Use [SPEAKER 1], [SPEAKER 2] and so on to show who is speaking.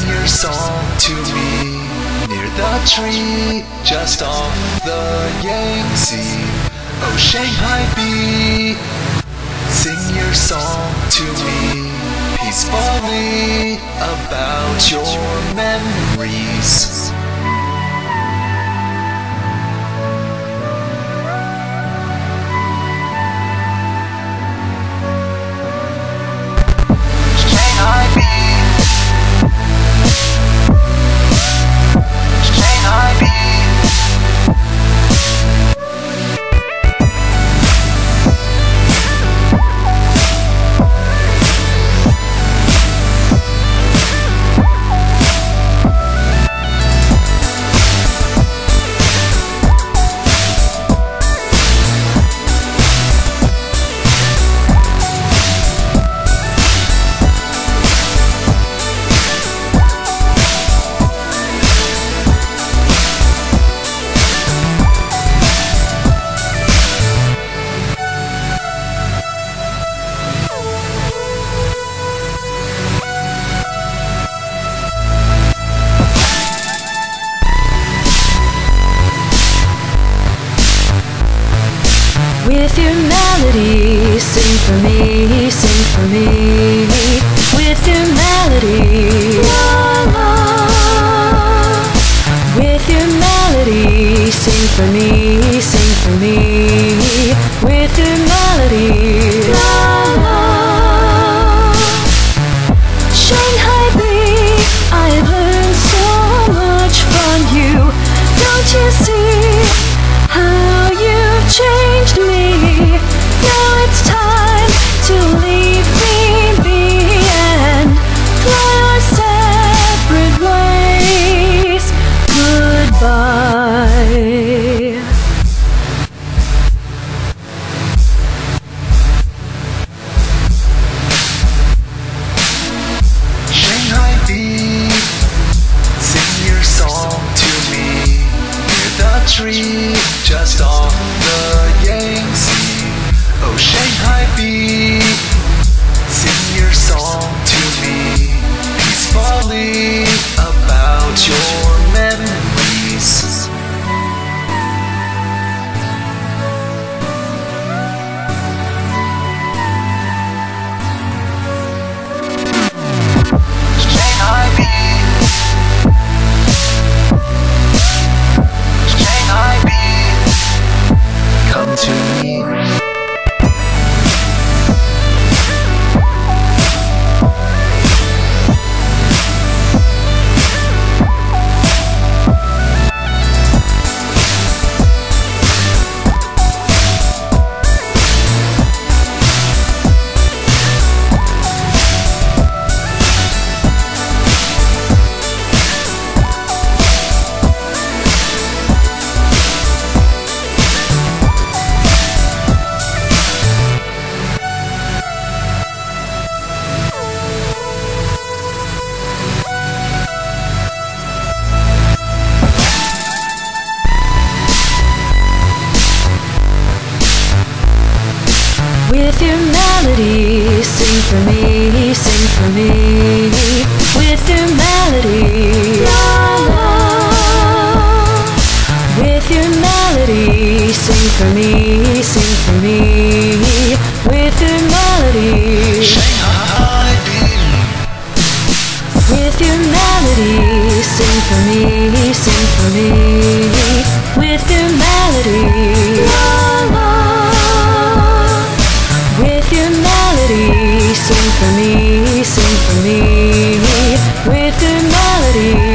[SPEAKER 1] your song to me near the tree just off the Yangtze. Oh, Shanghai Bee, sing your song to me peacefully about your memories.
[SPEAKER 2] With your melody, sing for me, sing for me. With your melody, la la. With your melody, sing for me, sing for me. With your melody, la la. Shanghai Bee, I've learned so much from you. Don't you see how you've changed me? Now it's time to leave me be and fly our separate ways. Goodbye.
[SPEAKER 1] Shanghai Bee, sing your song to me near the tree just off the Yangtze. Oh, Shanghai Bee, sing your song to me peacefully about your memories. Shanghai Bee, Shanghai Bee, come to me.
[SPEAKER 2] With your melody, sing for me, sing for me. With your melody, la la. With your melody, sing for me, sing for me. With your melody,
[SPEAKER 1] Shanghai Bee,
[SPEAKER 2] with your melody, sing for me, sing for me. With your melody, la la. With your melody, sing for me, sing for me. With your melody.